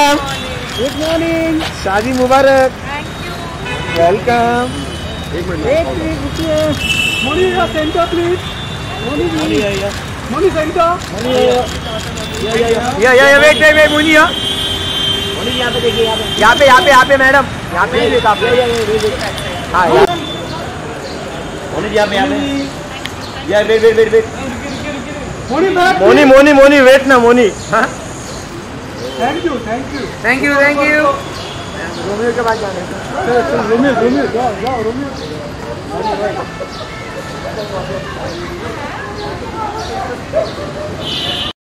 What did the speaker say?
Madam. Good morning, शादी मुबारक। Thank you. Welcome. एक minute Moni center please. Moni center. Wait Moni. यहाँ पे देखिए, यहाँ पे मैडम, यहाँ पे हाँ वेट। मोनी वेट ना मोनी। हाँ थैंक यू। रोमियो के पास जाने। रोमियो जाओ रोमियो।